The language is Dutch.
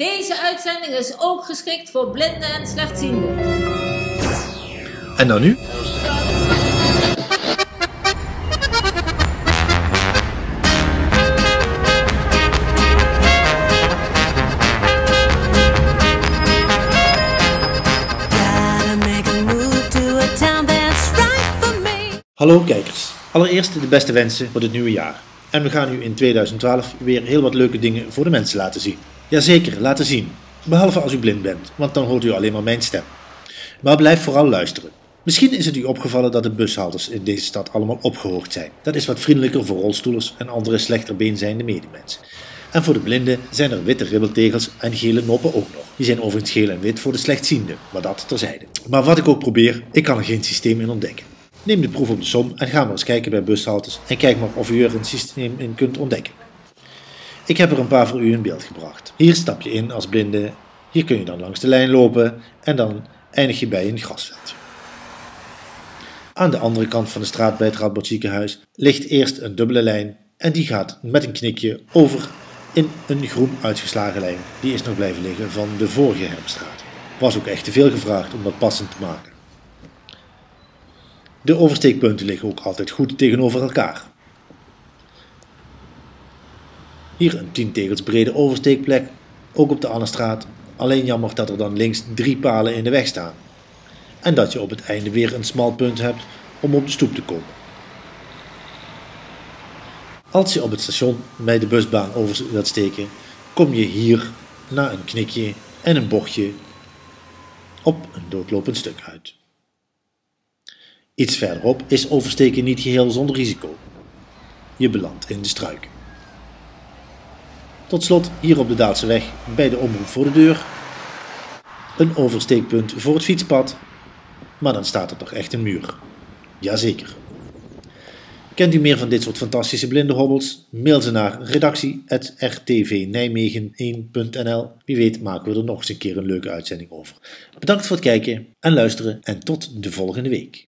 Deze uitzending is ook geschikt voor blinden en slechtzienden. En dan nu? Hallo kijkers, allereerst de beste wensen voor dit nieuwe jaar. En we gaan u in 2012 weer heel wat leuke dingen voor de mensen laten zien. Jazeker, laten zien. Behalve als u blind bent, want dan hoort u alleen maar mijn stem. Maar blijf vooral luisteren. Misschien is het u opgevallen dat de bushaltes in deze stad allemaal opgehoogd zijn. Dat is wat vriendelijker voor rolstoelers en andere slechter beenzijnde medemensen. En voor de blinden zijn er witte ribbeltegels en gele noppen ook nog. Die zijn overigens geel en wit voor de slechtzienden, maar dat terzijde. Maar wat ik ook probeer, ik kan er geen systeem in ontdekken. Neem de proef op de som en ga maar eens kijken bij bushaltes en kijk maar of u er een systeem in kunt ontdekken. Ik heb er een paar voor u in beeld gebracht. Hier stap je in als blinde, hier kun je dan langs de lijn lopen en dan eindig je bij een grasveldje. Aan de andere kant van de straat bij het Radboud Ziekenhuis ligt eerst een dubbele lijn en die gaat met een knikje over in een groen uitgeslagen lijn. Die is nog blijven liggen van de vorige Hermstraat. Was ook echt te veel gevraagd om dat passend te maken. De oversteekpunten liggen ook altijd goed tegenover elkaar. Hier een 10 tegels brede oversteekplek, ook op de Annestraat. Alleen jammer dat er dan links 3 palen in de weg staan. En dat je op het einde weer een smal punt hebt om op de stoep te komen. Als je op het station bij de busbaan over wilt steken, kom je hier na een knikje en een bochtje op een doodlopend stuk uit. Iets verderop is oversteken niet geheel zonder risico. Je belandt in de struiken. Tot slot hier op de Daalseweg bij de omroep voor de deur. Een oversteekpunt voor het fietspad, maar dan staat er toch echt een muur. Jazeker. Kent u meer van dit soort fantastische blinde hobbels? Mail ze naar redactie@rtvnijmegen1.nl. Wie weet maken we er nog eens een keer een leuke uitzending over. Bedankt voor het kijken en luisteren en tot de volgende week.